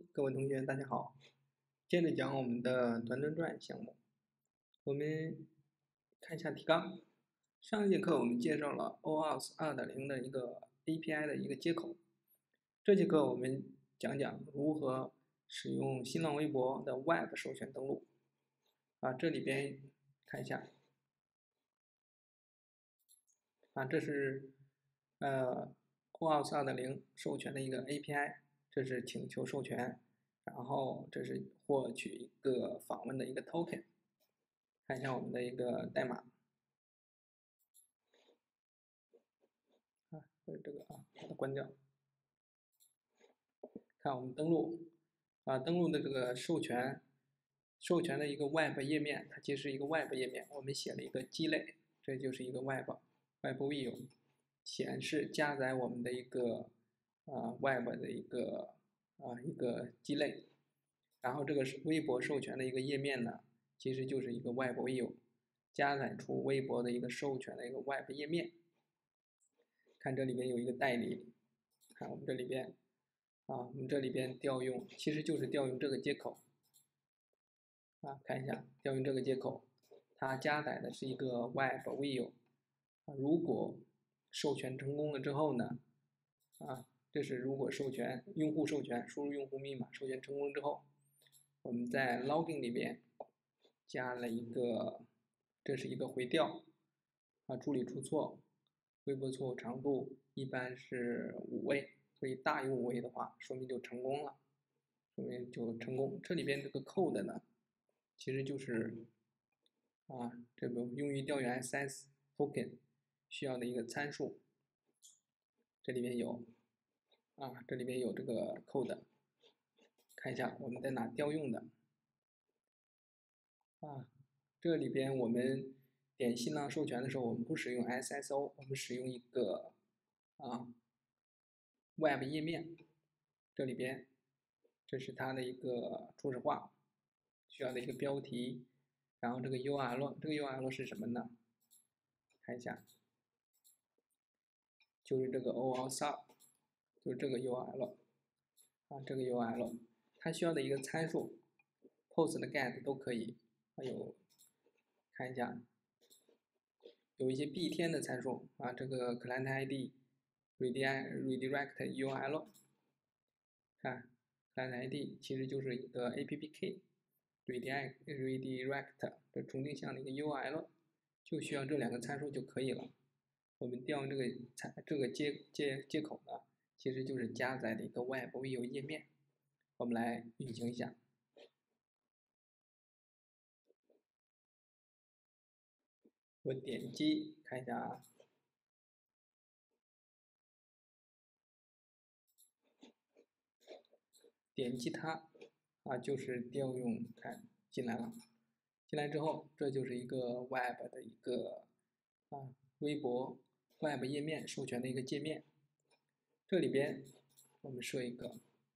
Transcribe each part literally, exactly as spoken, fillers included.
各位同学，大家好。接着讲我们的团团转项目，我们看一下提纲。上一节课我们介绍了 O auth 二点零的一个 A P I 的一个接口。这节课我们讲讲如何使用新浪微博的 Web 授权登录。啊，这里边看一下。啊，这是呃 O auth 二点零授权的一个 A P I， 这是请求授权。然后这是获取一个访问的一个 token， 看一下我们的一个代码啊，或者这个啊，把它关掉。看我们登录啊，登录的这个授权，授权的一个 Web 页面，它其实是一个 Web 页面，我们写了一个基类，这就是一个 Web Web View， 显示加载我们的一个啊 Web 的一个啊一个基类。然后这个是微博授权的一个页面呢，其实就是一个 Web View， 加载出微博的一个授权的一个 Web 页面。看这里边有一个代理，看我们这里边啊，我们这里边调用其实就是调用这个接口啊，看一下调用这个接口，它加载的是一个 Web View 啊，如果授权成功了之后呢，啊，这是如果授权用户授权输入用户密码授权成功之后。我们在 login 里边加了一个，这是一个回调啊，处理出错，微博错误长度一般是五位，所以大于五位的话，说明就成功了，说明就成功。这里边这个 code 呢，其实就是啊，这个用于调用 S S token 需要的一个参数，这里面有啊，这里面有这个 code。看一下我们在哪调用的啊？这里边我们点新浪授权的时候，我们不使用 S S O， 我们使用一个啊 Web 页面。这里边这是它的一个初始化需要的一个标题，然后这个 U R L， 这个 U R L 是什么呢？看一下，就是这个 O auth， 就是这个 U R L 啊，这个 U R L。它需要的一个参数 ，post 的 get 都可以，还有看一下，有一些必添的参数啊，这个 client I D redirect U R L， 看 client I D 其实就是一个 A P P Key redirect redirect 这重定向的一个 U R L， 就需要这两个参数就可以了。我们调用这个参这个接接接口呢，其实就是加载的一个 Web View 页面。我们来运行一下，我点击看一下啊，点击它啊，就是调用，看进来了，进来之后，这就是一个 Web 的一个啊微博 Web 页面授权的一个界面。这里边我们设一个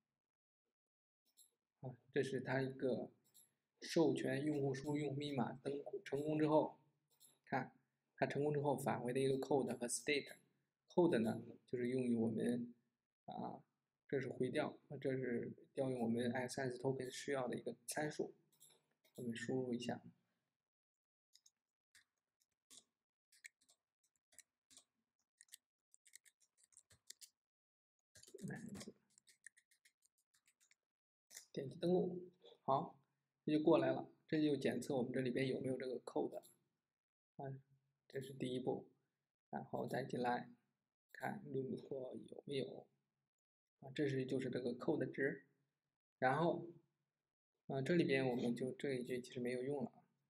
啊，这是它一个授权用户输入用户密码登录成功之后，看它成功之后返回的一个 code 和 state。code 呢，就是用于我们啊，这是回调，这是调用我们 S S token 需要的一个参数。我们输入一下。点击登录，好，这就过来了，这就检测我们这里边有没有这个 code， 啊，这是第一步，然后再进来看如果有没有，啊，这是就是这个 code 值，然后，啊，这里边我们就这一句其实没有用了，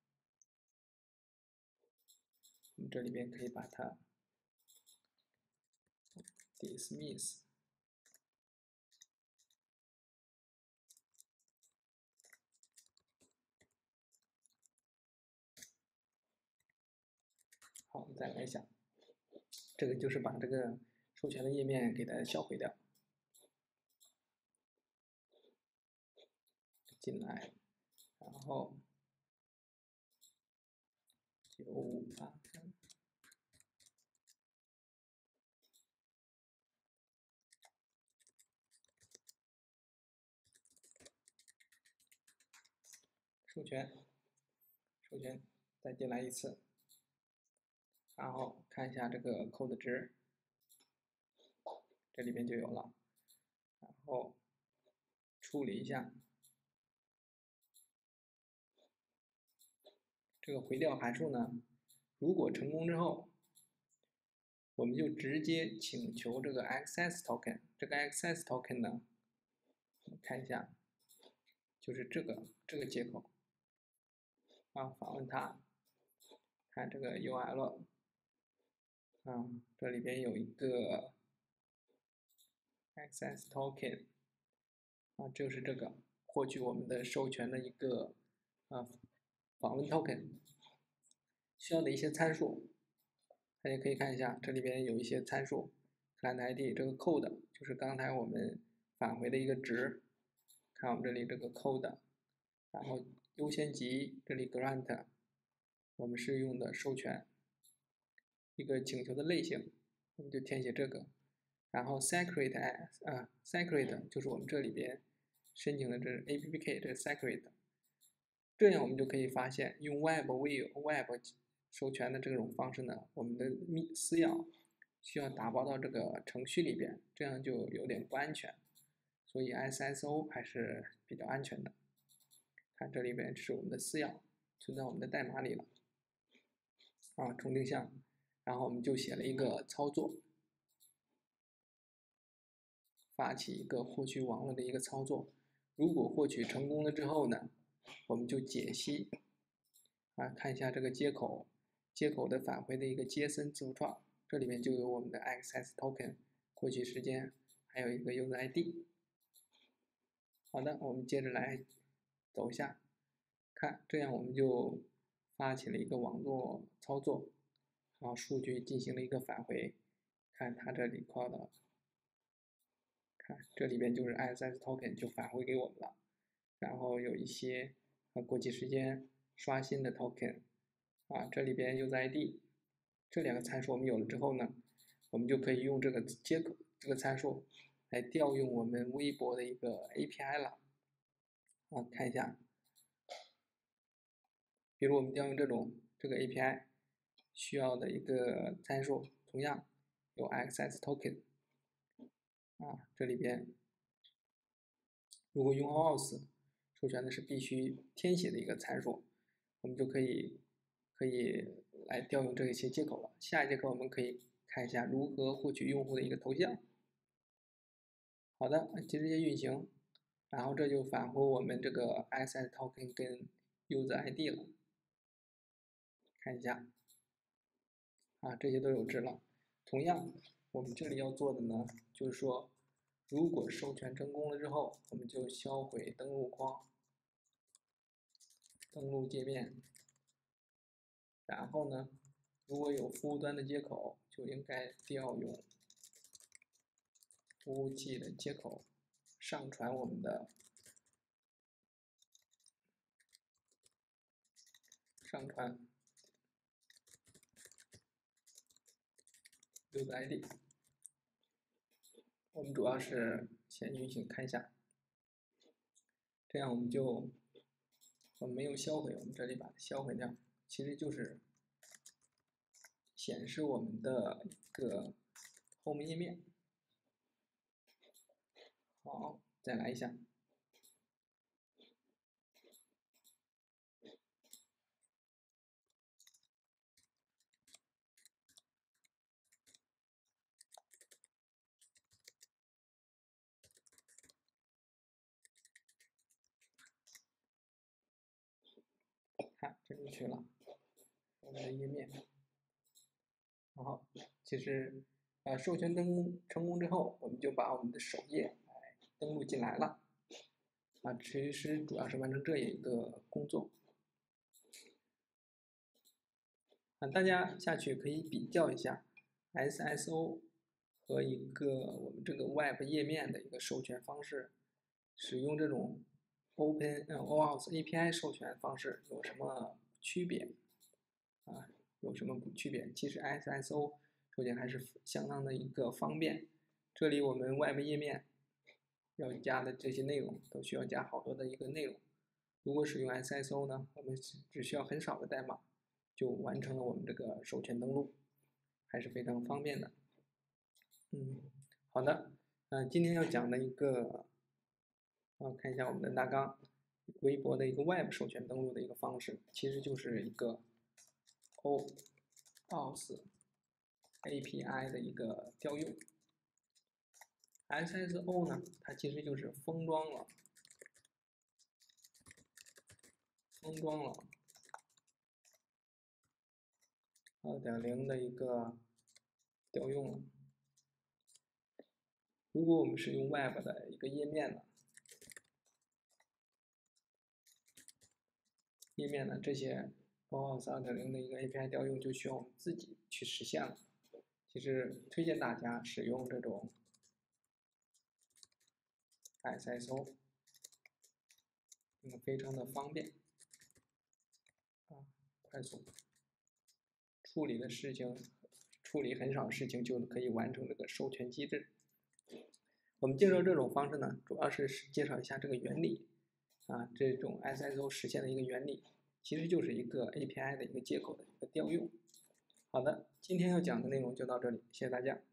我们这里边可以把它 dismiss。好，我们再来一下，这个就是把这个授权的页面给它销毁掉。进来，然后九五八三， 授权，授权，再进来一次，然后看一下这个 code 值，这里边就有了，然后处理一下。这个回调函数呢，如果成功之后，我们就直接请求这个 access token。这个 access token 呢，看一下，就是这个这个接口啊，访问它，看这个 U L 啊，这里边有一个 access token 啊，就是这个获取我们的授权的一个啊访问 token 需要的一些参数。大家可以看一下，这里边有一些参数 ，client I D 这个 code 就是刚才我们返回的一个值，看我们这里这个 code， 然后优先级这里 grant， 我们是用的授权，一个请求的类型，我们就填写这个，然后 secret 啊 secret 就是我们这里边申请的这 A P P K 这 secret， 这样我们就可以发现用 web view web 授权的这种方式呢，我们的密私钥需要打包到这个程序里边，这样就有点不安全，所以 S S O 还是比较安全的。看这里边是我们的私钥存在我们的代码里了，啊，重定向，然后我们就写了一个操作，发起一个获取网络的一个操作，如果获取成功了之后呢，我们就解析，啊，看一下这个接口。接口的返回的一个 JSON 字符串，这里面就有我们的 access token 获取时间，还有一个 user I D。好的，我们接着来走一下，看这样我们就发起了一个网络操作，然后数据进行了一个返回，看它这里块的，看这里边就是 access token 就返回给我们了，然后有一些过期时间刷新的 token。啊，这里边 user I D 这两个参数我们有了之后呢，我们就可以用这个接口这个参数来调用我们微博的一个 A P I 了。啊，看一下，比如我们调用这种这个 A P I 需要的一个参数，同样有 access token。啊，这里边如果用 auth 授权的是必须填写的一个参数，我们就可以可以来调用这一些接口了。下一节课我们可以看一下如何获取用户的一个头像。好的，直接运行，然后这就返回我们这个 access token 跟 user I D 了。看一下，啊，这些都有值了。同样，我们这里要做的呢，就是说，如果授权成功了之后，我们就销毁登录框、登录界面。然后呢，如果有服务端的接口，就应该调用服务器的接口上传我们的上传 user I D。我们主要是先运行看一下，这样我们就我们没有销毁，我们这里把它销毁掉，其实就是显示我们的一个 home 页面。好，再来一下。看，这就去了我们的页面。然后，其实，呃，授权登录成功之后，我们就把我们的首页来登录进来了。啊，其实主要是完成这一个工作。啊，大家下去可以比较一下 S S O 和一个我们这个 Web 页面的一个授权方式，使用这种 Open 呃 OAuth A P I 授权方式有什么区别？啊，有什么区别？其实 S S O 首先还是相当的一个方便。这里我们 Web 页面要加的这些内容都需要加好多的一个内容， 如果使用 S S O 呢，我们只需要很少的代码就完成了我们这个授权登录，还是非常方便的。嗯，好的，嗯、呃，今天要讲的一个，啊，看一下我们的大纲，微博的一个 Web 授权登录的一个方式，其实就是一个 OAuth A P I 的一个调用。S S O 呢，它其实就是封装了，封装了 二点零 的一个调用了。如果我们是用 Web 的一个页面呢，页面呢这些 OAuth 二点零 的一个 A P I 调用就需要我们自己去实现了。其实推荐大家使用这种 S S O， 嗯，非常的方便，啊，快速处理的事情，处理很少事情就可以完成这个授权机制。我们介绍这种方式呢，主要是介绍一下这个原理，啊，这种 S S O 实现的一个原理，其实就是一个 A P I 的一个接口的一个调用。好的，今天要讲的内容就到这里，谢谢大家。